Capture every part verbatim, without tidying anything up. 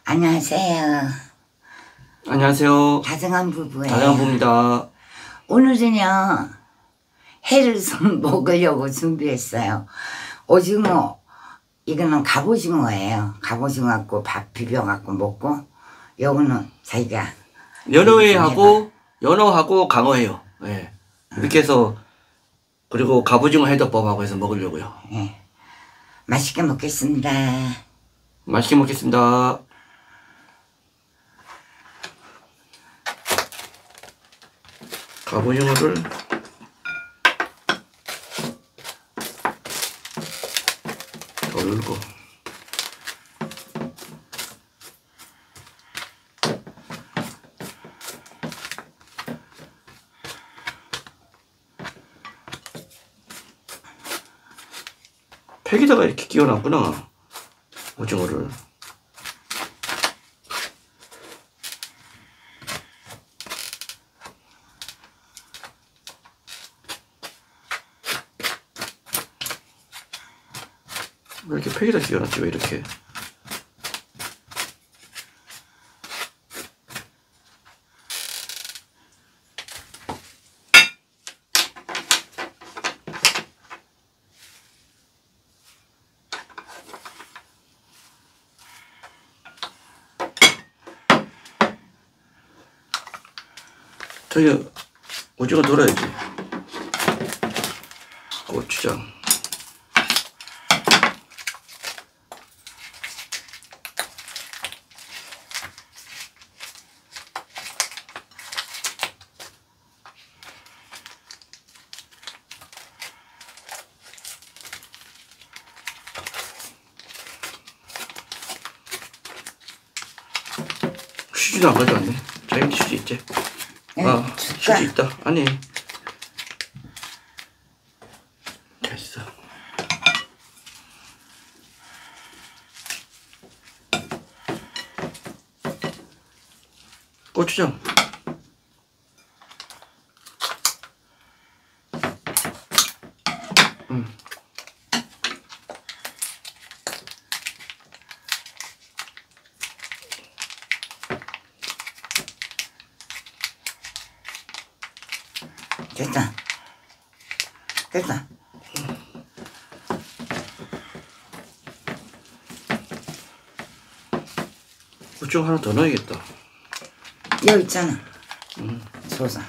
안녕하세요. 안녕하세요. 다정한 부부예요. 다정한 부부입니다. 오늘은요 해를 좀 먹으려고 준비했어요. 오징어, 이거는 갑오징어예요. 갑오징어 갖고 밥 비벼 갖고 먹고, 요거는 자기가 연어회하고 연어하고 강어회요. 네. 이렇게 해서, 그리고 갑오징어 해덮밥하고 해서 먹으려고요. 네. 맛있게 먹겠습니다. 맛있게 먹겠습니다. 갑오징어를 덜고 팩에다가 이렇게 끼워놨구나, 오징어를. 왜 이렇게 팩에다 끼워놨지? 왜 이렇게? 저기 오징어 돌아야지. 고추장. 휴지도 안 가져왔네. 자기 휴지 있지? 네, 아, 줄까? 휴지 있다. 아니. 됐어. 고추장. 음. 됐다. 됐다. 고추 하나 더 넣어야겠다. 여기 있잖아. 음. 소사.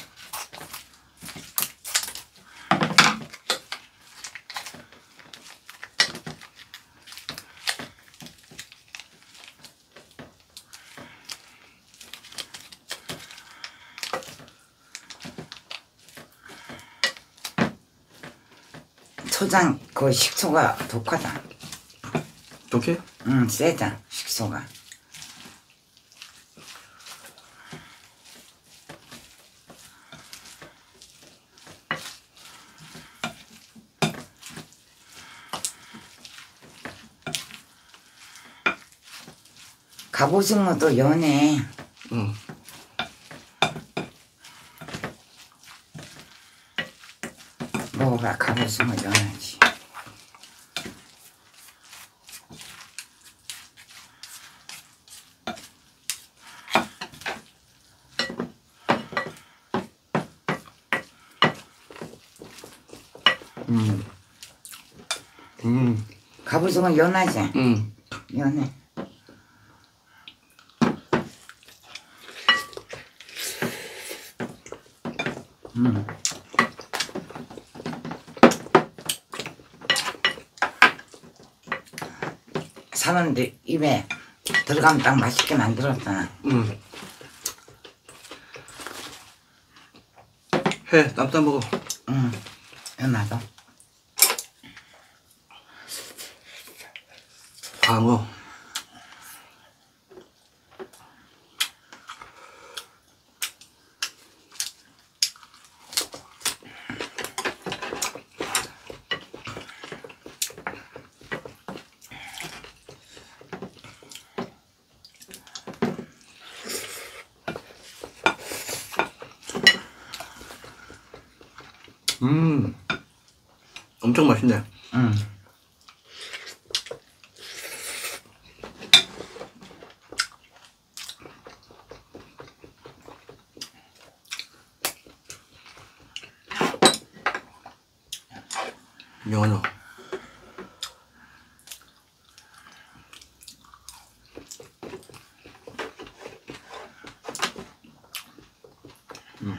초장 그 식초가 독하다. 독해? 응, 세다 식초가. 갑오징어도 연해. 응. 먹어봐. 갑오징어 연하지. 음. 음. 갑오징어 연하지? 음. 연해. 음. 사는데 입에 들어가면 딱 맛있게 만들었잖아. 음. 해, 땀땀 먹어. 응, 나도. 광어. 음, 엄청 맛있네. 응. 연어. 음.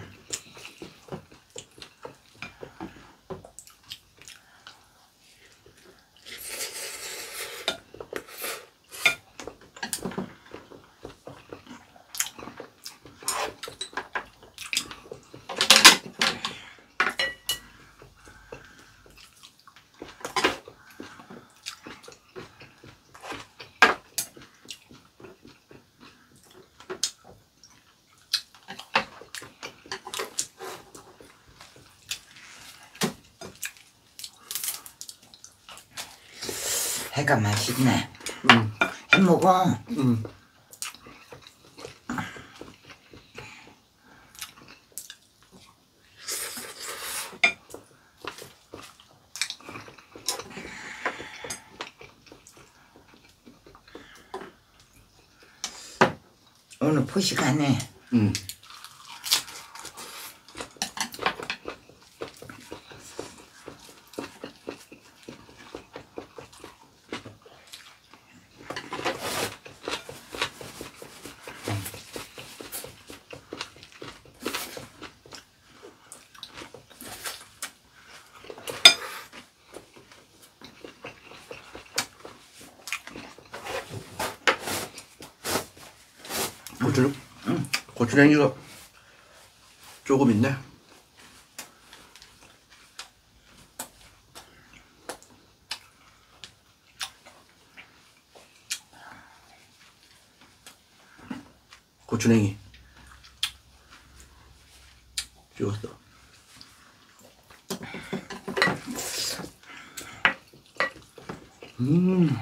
해가 맛있네. 음. 해 먹어. 음. 오늘 포식하네. 음. 고추, 응. 고추냉이가 조금 있네. 고추냉이 찍었어. 음.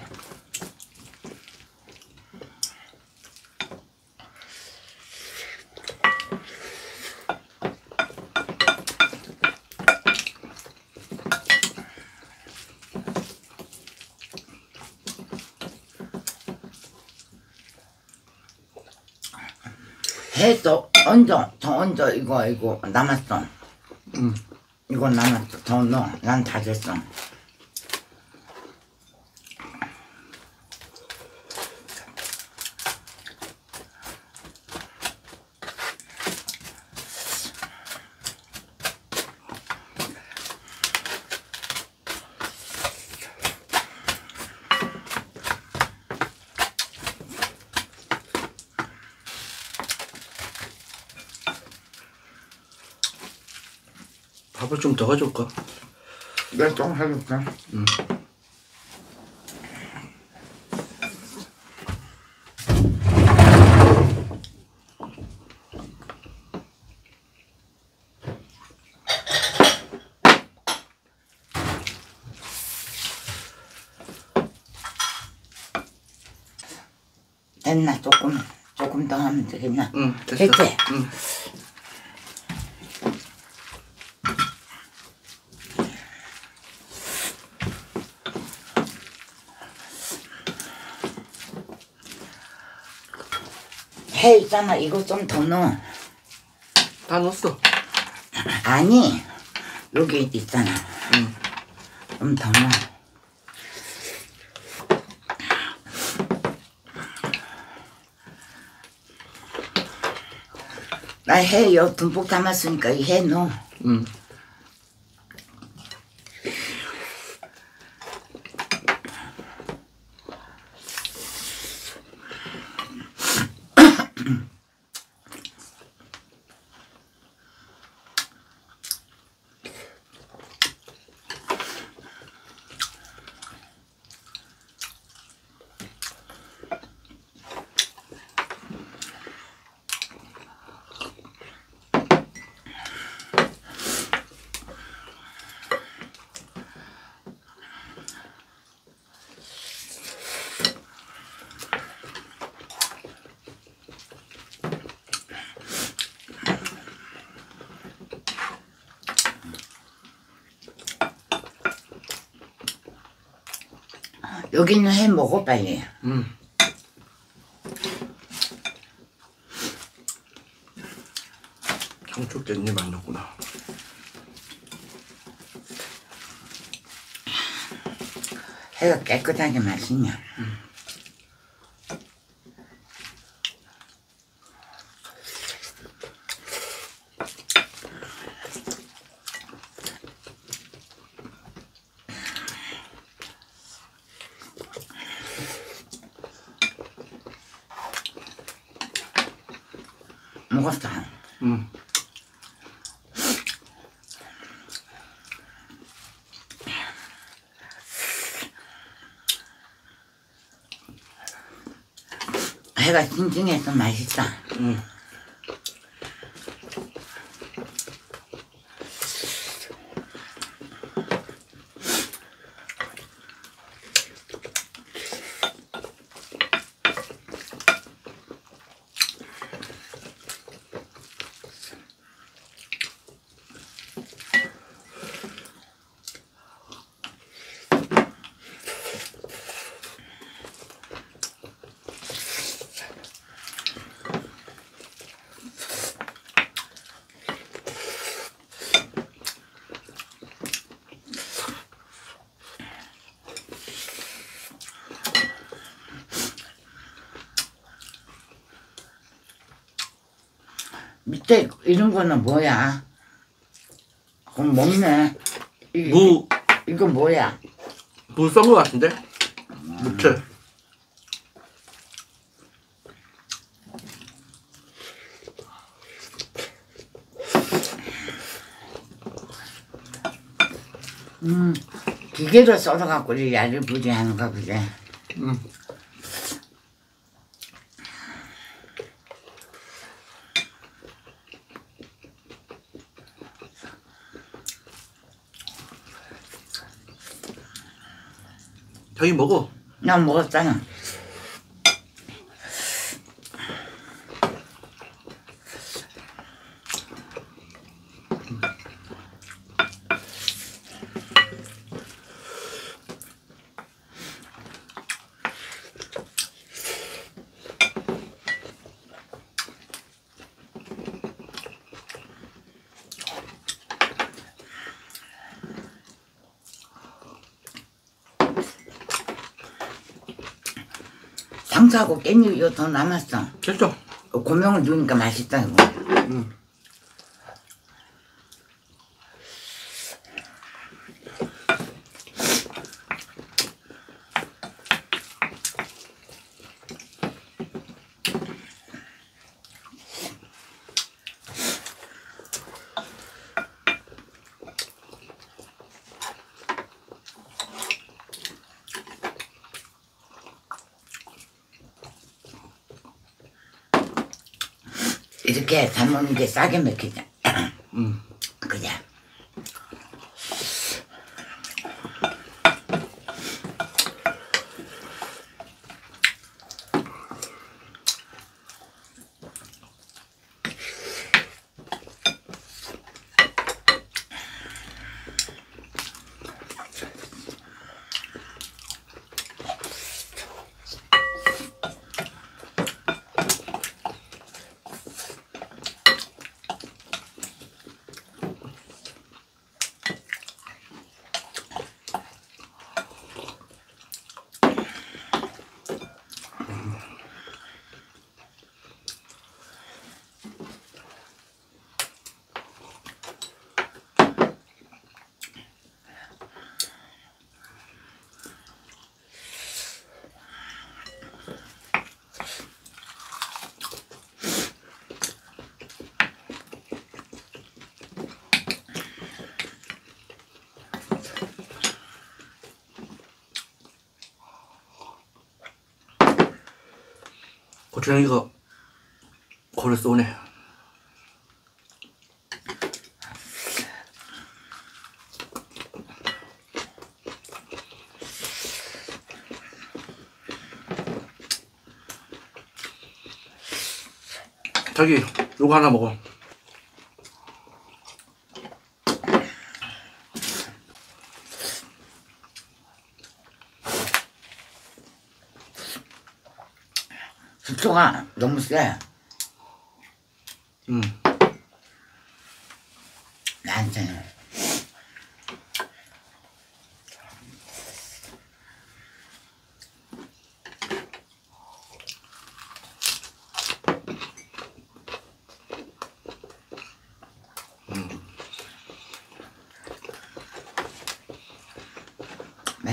해도 얹어, 더 얹어. 이거 이거 남았어. 음. 이거 남았어. 더 넣어. 난 다 됐어. 밥을 좀 더 가져올까? 내가 좀 해줄게. 응. 됐나? 조금 조금 더 하면 되겠나? 응, 됐어. 됐지? 응. 해 있잖아. 이거 좀 더 넣어. 다 넣었어. 아니 여기 있잖아. 응. 좀 더 넣어. 나 해 요 듬뿍 담았으니까 이 해 넣어. 응. 여기 있는 해 먹어 빨리. 응. 상추 깻잎 안 넣었구나. 해가 깨끗하게 맛있냐. 음. 먹었어. 음. 해가 싱싱해서 맛있다. 음. 밑에 이런 거는 뭐야? 그럼 먹네. 이, 무, 이거 뭐야? 무 썬 거 같은데? 무채. 음, 기계로 썰어갖고 야리부리 하는가 보지. 음. 자기 먹어. 난 먹었잖아. 상추하고 깻잎 이거 더 남았어. 됐어. 고명을 넣으니까 맛있다 이거. 음. 이렇게 담는 게 싸게 먹히자. 음. 그냥. 고추장이가 고를 쏘네. 자기 요거 하나 먹어. 숙소가 너무 세. 음. 나한테는.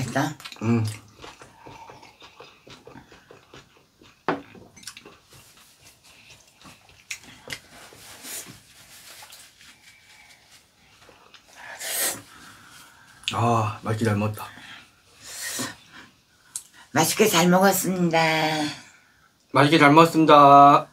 맛있다. 음. 아, 맛있게 잘 먹었다. 맛있게 잘 먹었습니다. 맛있게 잘 먹었습니다.